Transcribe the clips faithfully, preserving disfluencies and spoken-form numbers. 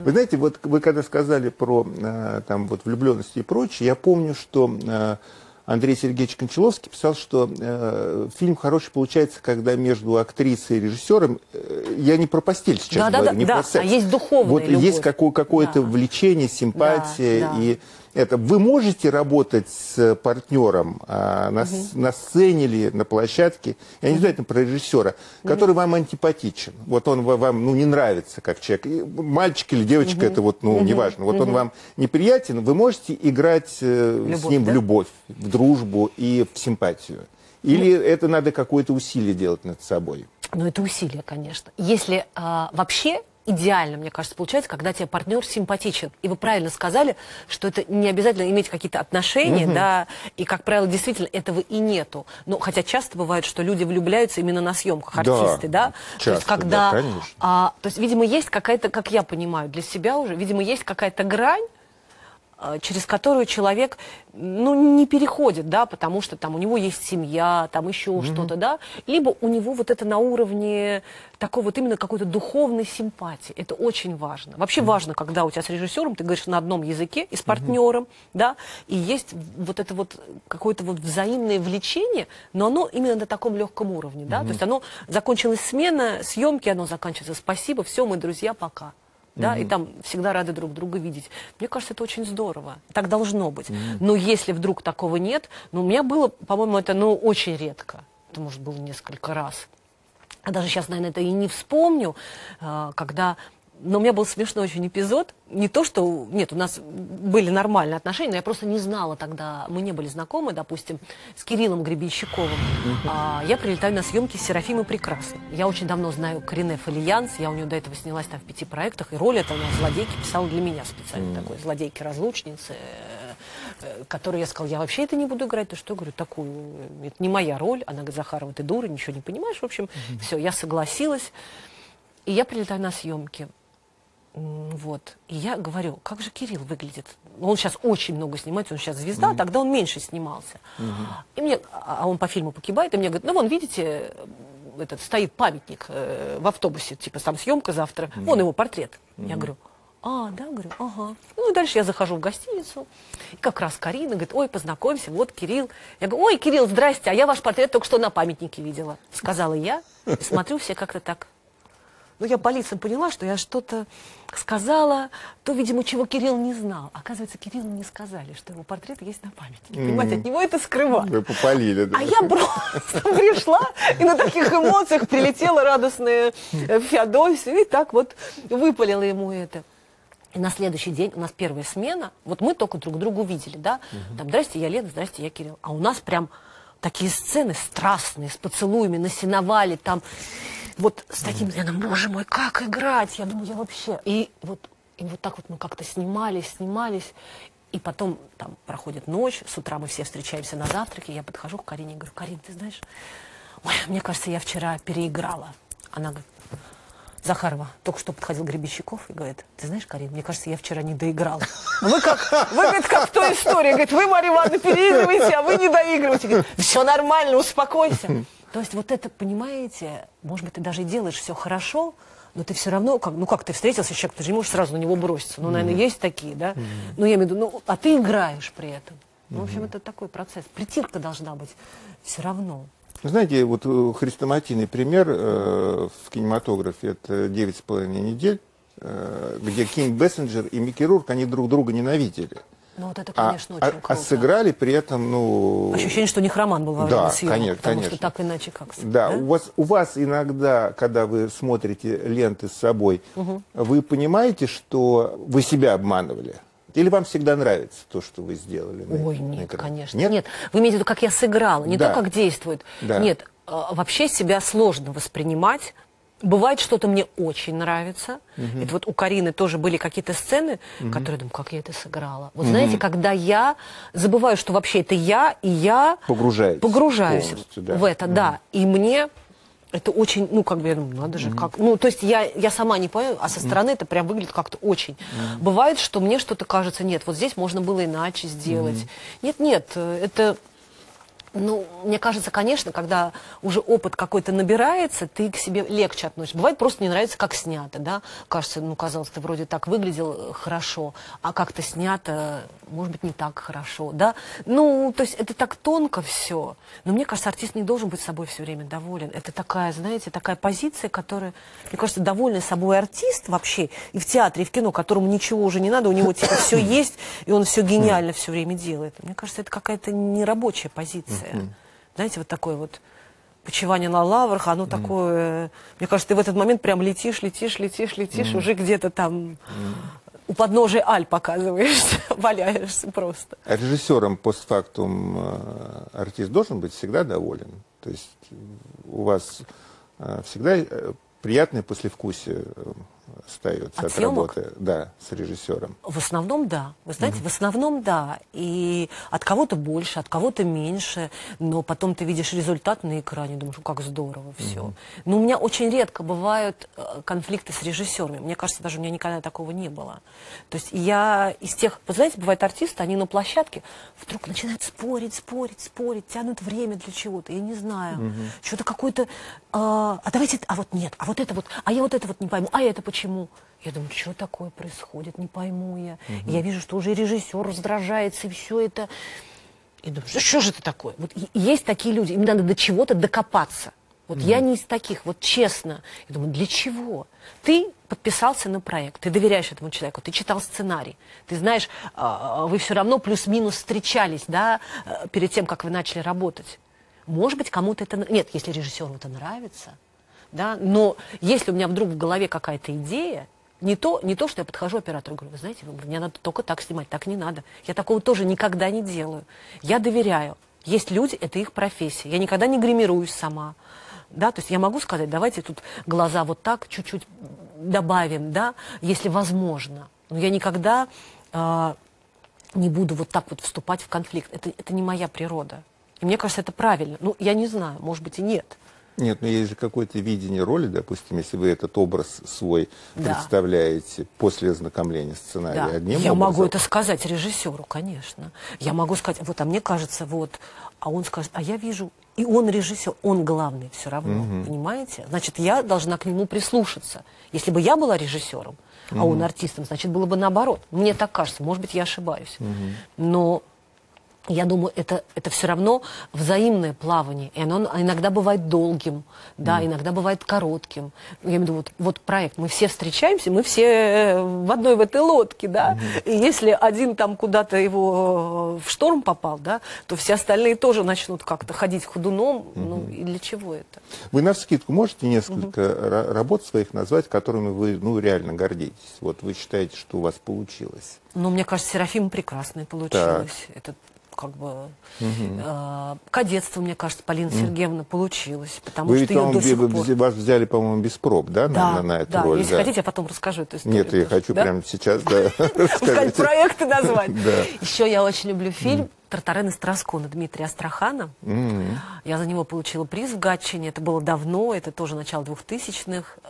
Вы знаете, вот вы когда сказали про там, вот, влюбленность и прочее, я помню, что Андрей Сергеевич Кончаловский писал, что э, фильм хороший получается, когда между актрисой и режиссером, э, я не про постель сейчас да, говорю, да, не да, про секс. А есть духовная вот любовь. Есть какое- какое-то да. влечение, симпатия. Да, да. И это. Вы можете работать с партнером а, на, угу. на сцене или на площадке, я не знаю, это про режиссера, угу. который вам антипатичен. Вот он вам ну, не нравится как человек. И мальчик или девочка, угу. это вот, ну, угу. неважно. Вот угу. он вам неприятен, вы можете играть э, любовь, с ним да? в любовь, в дружбу и в симпатию. Или ну, это надо какое-то усилие делать над собой? Ну, это усилие, конечно. Если а, вообще... идеально, мне кажется, получается, когда тебе партнер симпатичен. И вы правильно сказали, что это не обязательно иметь какие-то отношения, угу. да, и, как правило, действительно этого и нету. Но хотя часто бывает, что люди влюбляются именно на съемках, артисты, да. да? Часто, то есть, когда, да, конечно. А, то есть, видимо, есть какая-то, как я понимаю, для себя уже, видимо, есть какая-то грань, через которую человек, ну, не переходит, да, потому что там у него есть семья, там еще mm-hmm. что-то, да, либо у него вот это на уровне такой вот именно какой-то духовной симпатии. Это очень важно. Вообще mm-hmm. важно, когда у тебя с режиссером, ты говоришь на одном языке и с партнером, mm-hmm. да, и есть вот это вот какое-то вот взаимное влечение, но оно именно на таком легком уровне, да, mm-hmm. то есть оно, закончилась смена, съемки, оно заканчивается, спасибо, все, мы друзья, пока. Да, mm-hmm. и там всегда рады друг друга видеть. Мне кажется, это очень здорово. Так должно быть. Mm-hmm. Но если вдруг такого нет, ну, у меня было, по-моему, это, ну, очень редко. Это, может, было несколько раз. А даже сейчас, наверное, это и не вспомню, когда... Но у меня был смешной очень эпизод. Не то, что... Нет, у нас были нормальные отношения, но я просто не знала тогда... Мы не были знакомы, допустим, с Кириллом Гребенщиковым. Mm-hmm. а, я прилетаю на съемки с Серафимой Прекрасной. Я очень давно знаю Карине Фолиянс. Я у нее до этого снялась там в пяти проектах. И роль эта, она злодейки писала для меня специально. Mm-hmm. Такой злодейки-разлучницы, которую я сказала, я вообще это не буду играть. Ты что? Говорю, такую... Это не моя роль. Она говорит, Захарова, ты дура, ничего не понимаешь. В общем, mm-hmm. все, я согласилась. И я прилетаю на съемки. Вот. И я говорю, как же Кирилл выглядит? Он сейчас очень много снимается, он сейчас звезда, mm-hmm. тогда он меньше снимался. Mm-hmm. И мне, а он по фильму погибает, и мне говорит, ну вон, видите, этот стоит памятник э, в автобусе, типа там съемка завтра, mm-hmm. вон его портрет. Mm-hmm. Я говорю, а, да, говорю, ага. Ну и дальше я захожу в гостиницу, и как раз Карина говорит, ой, познакомься, вот Кирилл. Я говорю, ой, Кирилл, здрасте, а я ваш портрет только что на памятнике видела. Сказала я, и смотрю, все как-то так. Ну, я по лицам поняла, что я что-то сказала, то, видимо, чего Кирилл не знал. Оказывается, Кириллу не сказали, что его портрет есть на памятнике. Mm-hmm. Понимаете, от него это скрывали. Вы попалили, да? А я просто пришла и на таких эмоциях прилетела радостная Феодосия, и так вот выпалила ему это. И на следующий день у нас первая смена, вот мы только друг друга увидели, да? Mm-hmm. Там, здрасте, я Лена, здрасте, я Кирилл. А у нас прям такие сцены страстные, с поцелуями, на сеновале, там... Вот с таким, я думаю, боже мой, как играть? Я думаю, я вообще... И вот, и вот так вот мы как-то снимались, снимались. И потом там проходит ночь, с утра мы все встречаемся на завтраке. Я подхожу к Карине и говорю, Карин, ты знаешь, ой, мне кажется, я вчера переиграла. Она говорит, Захарова, только что подходил Гребенщиков и говорит, ты знаешь, Карин, мне кажется, я вчера не доиграла. Вы как, вы, говорит, как в той истории. Говорит, вы, Марья Ивановна, переигрываете, а вы не доигрываете. Говорит, все нормально, успокойся. То есть вот это, понимаете, может быть, ты даже и делаешь все хорошо, но ты все равно, как, ну как ты встретился с человеком, ты же не можешь сразу на него броситься. Ну, наверное, mm-hmm. есть такие, да? Mm-hmm. Ну, я имею в виду, ну, а ты играешь при этом. Mm-hmm. Ну, в общем, это такой процесс. Притирка должна быть все равно. Знаете, вот хрестоматийный пример э, в кинематографе, это «Девять с половиной недель», э, где Ким Бессинджер и Микки Рурк, они друг друга ненавидели. Ну, вот это, конечно, а, очень а, круто. А сыграли при этом, ну... Ощущение, что у них роман был во время да, съемок, конечно, потому конечно. что так иначе как... Да, да? У, вас, у вас иногда, когда вы смотрите ленты с собой, угу. вы понимаете, что вы себя обманывали? Или вам всегда нравится то, что вы сделали? Ой, на, нет, на конечно. Нет? Нет, вы имеете в виду, как я сыграла, не да. то, как действует. Да. Нет, вообще себя сложно воспринимать. Бывает, что-то мне очень нравится. Uh-huh. Это вот у Карины тоже были какие-то сцены, uh-huh. которые я думаю, как я это сыграла. Вот uh-huh. знаете, когда я забываю, что вообще это я, и я погружаюсь да. в это, uh-huh. да. И мне это очень, ну, как бы, я думаю, надо же, uh-huh. как... Ну, то есть я, я сама не понимаю, а со стороны uh-huh. это прям выглядит как-то очень. Uh-huh. Бывает, что мне что-то кажется, нет, вот здесь можно было иначе сделать. Uh-huh. Нет, нет, это... Ну, мне кажется, конечно, когда уже опыт какой-то набирается, ты к себе легче относишься. Бывает, просто не нравится, как снято, да. Кажется, ну, казалось, ты вроде так выглядел хорошо, а как-то снято, может быть, не так хорошо, да. Ну, то есть это так тонко все. Но мне кажется, артист не должен быть собой все время доволен. Это такая, знаете, такая позиция, которая, мне кажется, довольный собой артист вообще, и в театре, и в кино, которому ничего уже не надо, у него типа все есть, и он все гениально все время делает. Мне кажется, это какая-то нерабочая позиция. Mm-hmm. Знаете, вот такое вот почивание на лаврах, оно mm-hmm. такое... Мне кажется, ты в этот момент прям летишь, летишь, летишь, летишь, mm-hmm. уже где-то там mm-hmm. у подножия Альп оказываешься, валяешься просто. А режиссером постфактум артист должен быть всегда доволен? То есть у вас всегда приятное послевкусие остается от, от работы, да, с режиссером? В основном, да. Вы знаете, mm-hmm. в основном, да. И от кого-то больше, от кого-то меньше, но потом ты видишь результат на экране, думаешь, как здорово все. Mm-hmm. Но у меня очень редко бывают конфликты с режиссерами. Мне кажется, даже у меня никогда такого не было. То есть я из тех... Вы знаете, бывают артисты, они на площадке вдруг начинают спорить, спорить, спорить, тянут время для чего-то, я не знаю. Mm-hmm. Что-то какое-то... А, а давайте... А вот нет, а вот это вот... А я вот это вот не пойму, а это почему? Я думаю, что такое происходит, не пойму я. Угу. Я вижу, что уже режиссер раздражается, и все это. И думаю, что, что же это такое? Вот есть такие люди, им надо до чего-то докопаться. Вот угу. я не из таких, вот честно. Я думаю, для чего? Ты подписался на проект, ты доверяешь этому человеку, ты читал сценарий, ты знаешь, вы все равно плюс-минус встречались, да, перед тем, как вы начали работать. Может быть, кому-то это... Нет, если режиссеру это нравится... Да? Но если у меня вдруг в голове какая-то идея, не то, не то, что я подхожу оператору и говорю, вы знаете, мне надо только так снимать, так не надо. Я такого тоже никогда не делаю. Я доверяю. Есть люди, это их профессия. Я никогда не гримируюсь сама. Да? То есть я могу сказать, давайте тут глаза вот так чуть-чуть добавим, да? Если возможно. Но я никогда э, не буду вот так вот вступать в конфликт. Это, это не моя природа. И мне кажется, это правильно. Ну, я не знаю, может быть и нет. Нет, но есть же какое-то видение роли, допустим, если вы этот образ свой да. представляете после ознакомления сценария да. одним Я образом. могу это сказать режиссеру, конечно. Я могу сказать, вот, а мне кажется, вот, а он скажет, а я вижу, и он режиссер, он главный все равно, угу. понимаете? Значит, я должна к нему прислушаться. Если бы я была режиссером, угу. а он артистом, значит, было бы наоборот. Мне так кажется, может быть, я ошибаюсь. Угу. Но... Я думаю, это, это все равно взаимное плавание. И оно иногда бывает долгим, да, mm. иногда бывает коротким. Я имею в виду, вот, вот проект, мы все встречаемся, мы все в одной в этой лодке, да. Mm-hmm. И если один там куда-то его в шторм попал, да, то все остальные тоже начнут как-то ходить ходуном. Mm-hmm. Ну, и для чего это? Вы навскидку можете несколько mm-hmm. работ своих назвать, которыми вы, ну, реально гордитесь? Вот вы считаете, что у вас получилось? Ну, мне кажется, Серафима прекрасная получилась. Это как бы угу. э, кадетство, мне кажется, Полина угу. Сергеевна получилось, потому вы что ее до сих пор... Вас взяли, по-моему, без проб, да, да, на, на эту да. роль? Если да. хотите, я потом расскажу эту историю. Нет, я хочу да? прямо сейчас, да, сказать проекты назвать. да. Еще я очень люблю фильм «Тартарен из Траскона» Дмитрия Астрахана. Mm-hmm. Я за него получила приз в Гатчине, это было давно, это тоже начало двухтысячных.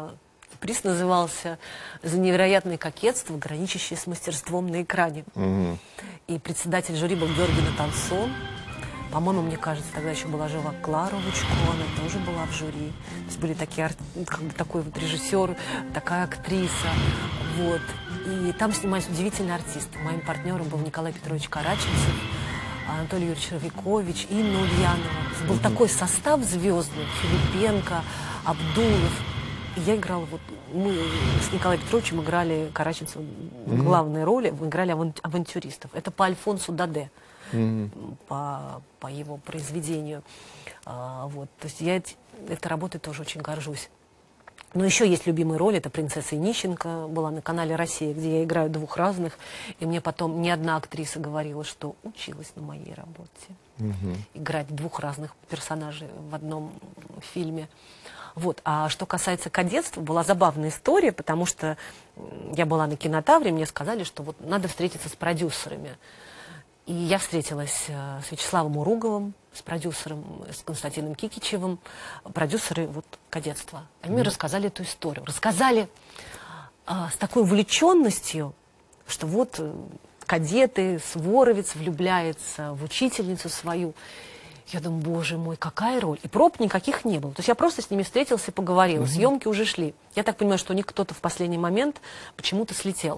Приз назывался «За невероятное кокетство, граничащее с мастерством на экране». Mm-hmm. И председатель жюри был Георгий Натансон. По-моему, мне кажется, тогда еще была жива Клара Лучко, она тоже была в жюри. То есть были такие, как бы такой вот режиссер, такая актриса. Вот. И там снимались удивительные артисты. Моим партнером был Николай Петрович Караченцев, Анатолий Юрьевич Равикович, Инна Ульянова. Был mm-hmm. такой состав звездный: Филипенко, Абдулов. И я играла, вот мы с Николаем Петровичем играли Караченцевым mm-hmm. главные роли, мы играли аван- авантюристов. Это по Альфонсу Даде, mm-hmm. по, по его произведению. А, вот. То есть я эти, этой работой тоже очень горжусь. Но еще есть любимые роли, это «Принцесса Инищенко», была на канале «Россия», где я играю двух разных, и мне потом ни одна актриса говорила, что училась на моей работе. Mm-hmm. Играть двух разных персонажей в одном фильме. Вот. А что касается кадетства, была забавная история, потому что я была на Кинотавре, мне сказали, что вот надо встретиться с продюсерами. И я встретилась с Вячеславом Уруговым, с продюсером, с Константином Кикичевым, продюсеры вот кадетства. Они mm. мне рассказали эту историю. Рассказали а, с такой увлеченностью, что вот кадеты, Своровец влюбляется в учительницу свою. Я думаю, боже мой, какая роль. И проб никаких не было. То есть я просто с ними встретился и поговорила. Mm-hmm. Съемки уже шли. Я так понимаю, что у них кто-то в последний момент почему-то слетел.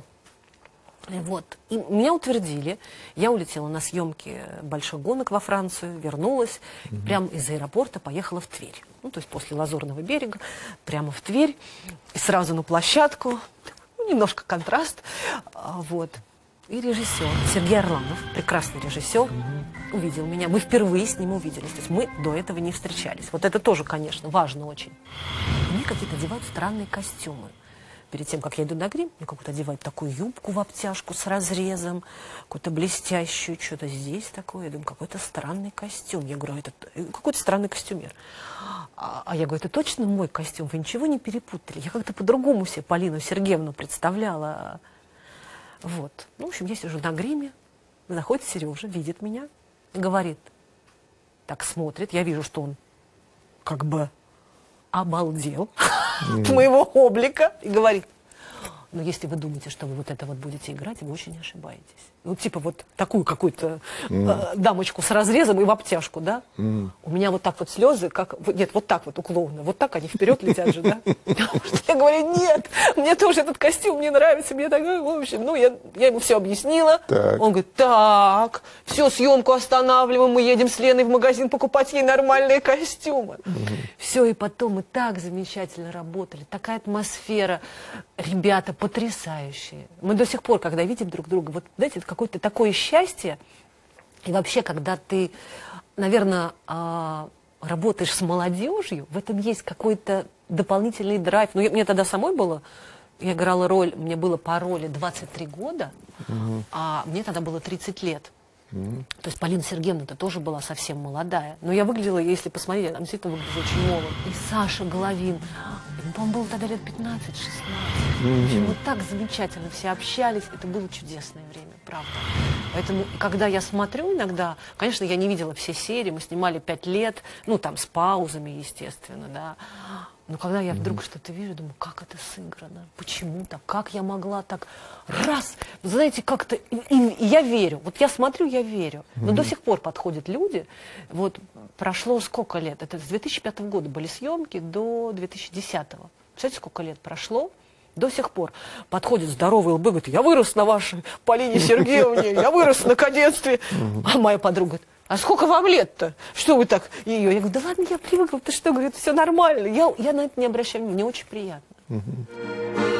И вот. И меня утвердили. Я улетела на съемки больших гонок во Францию, вернулась. Mm-hmm. Прямо из аэропорта поехала в Тверь. Ну, то есть после Лазурного берега, прямо в Тверь. И сразу на площадку. Ну, немножко контраст. Вот. И режиссер Сергей Орланов, прекрасный режиссер, mm-hmm. увидел меня. Мы впервые с ним увиделись. То есть мы до этого не встречались. Вот это тоже, конечно, важно очень. Мне какие-то одевают странные костюмы. Перед тем, как я иду на грим, мне какую-то одевают такую юбку в обтяжку с разрезом, какую-то блестящую, что-то здесь такое. Я думаю, какой-то странный костюм. Я говорю, это какой-то странный костюмер. А, а я говорю, это точно мой костюм? Вы ничего не перепутали? Я как-то по-другому себе Полину Сергеевну представляла. Вот. Ну, в общем, я сижу на гриме, заходит Сережа, видит меня, говорит, так смотрит, я вижу, что он как бы обалдел mm. от моего облика и говорит, но если вы думаете, что вы вот это вот будете играть, вы очень ошибаетесь. Ну, типа вот такую какую-то mm. э, дамочку с разрезом и в обтяжку, да? Mm. У меня вот так вот слезы, как... Нет, вот так вот у клоуна. Вот так они вперед летят же, да? Я говорю, нет, мне тоже этот костюм не нравится. Мне так, в общем, ну, я ему все объяснила. Он говорит, так, все, съемку останавливаем, мы едем с Леной в магазин покупать ей нормальные костюмы. Все, и потом мы так замечательно работали. Такая атмосфера. Ребята потрясающие. Мы до сих пор, когда видим друг друга, вот, знаете, это какое-то такое счастье. И вообще, когда ты, наверное, работаешь с молодежью, в этом есть какой-то дополнительный драйв. Ну, мне тогда самой было, я играла роль, мне было по роли двадцать три года, угу. а мне тогда было тридцать лет. Mm-hmm. То есть Полина Сергеевна-то тоже была совсем молодая. Но я выглядела, если посмотреть, она действительно выглядела очень молодо. И Саша Головин, ему, по-моему, было тогда лет пятнадцать-шестнадцать. Mm-hmm. В общем, вот так замечательно все общались. Это было чудесное время, правда. Поэтому, когда я смотрю иногда, конечно, я не видела все серии, мы снимали пять лет, ну, там, с паузами, естественно, да. Но когда я вдруг mm-hmm. что-то вижу, думаю, как это сыграно, почему так, как я могла так, раз, вы знаете, как-то, и, и я верю, вот я смотрю, я верю, но mm-hmm. до сих пор подходят люди, вот прошло сколько лет, это с две тысячи пятого года были съемки до две тысячи десятого, представляете, сколько лет прошло? До сих пор подходит здоровый лбы, говорит, я вырос на вашей Полине Сергеевне, я вырос наконец-то, а моя подруга говорит, а сколько вам лет-то? Что вы так ее? Я говорю, да ладно, я привыкла, ты что, говорит, все нормально. Я, я на это не обращаю внимания, мне очень приятно.